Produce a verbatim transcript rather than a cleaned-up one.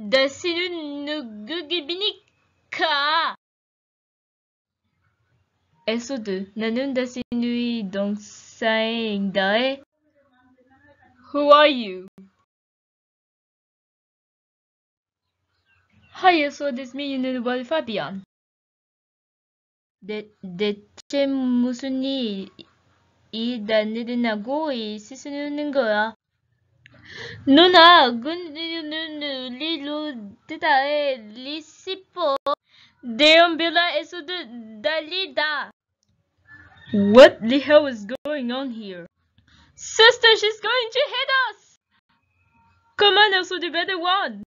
다시는 누구입니까? 에소드, 나는 다시 누이 동사인데. Who are you? Hi, so this me 유노키comics Fabian. 대, 대체 무슨 일, 일어나고 있으는 거야? 누나, 근데 리로 드다에 리시포 데엄빌라에서도 달리다. What the hell is going on here? Sister, she's going to hit us! Come on, also the better one.